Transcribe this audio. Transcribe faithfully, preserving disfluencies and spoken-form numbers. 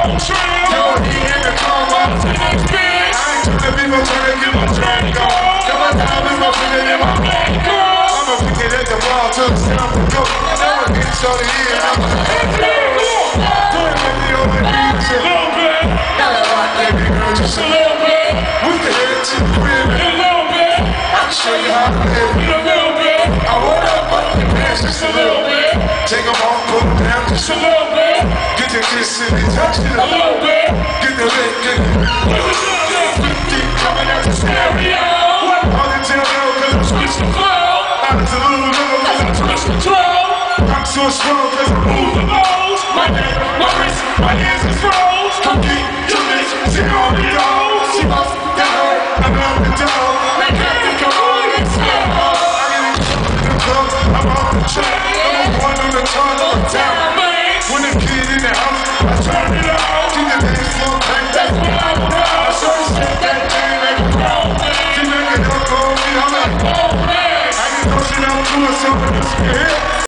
Yo, he in the coma. I ain't tryna be no tryna get my drink on. Got my diamonds, my feeling in my bank on. I'ma pick it at the wall till it's time to go. I'ma get it on the ear and I'ma have to go. Do it with me on the knees a little bit. Gotta rock, baby girl, just a little bit. We can head to the crib in a little bit. I can show you how to live in a little bit. I want up up your pants just a little bit. Take them off, put them down just a little bit. Get the kiss and the touch it a little bit. Get the lick, get the fifty coming out the stereo. All the tail out cause I'm switch the flow. I'm just a little little cause I'm twist control. I'm so strong cause I move the balls. My neck, my wrist, my hands are froze. Come get your bitch, she on the dog. She bust down, I'm out the dog. Make her think I'm on the floor. I get it, the club, I'm off the track. I'm a one on the tongue, I'm down. When the kid in the house, I turn it on. Keep the dance floor back, that's what I want. I show you shit that thing like a grown man. She make it up on me, I'm like, oh man. I can go sit down to herself and just get hit.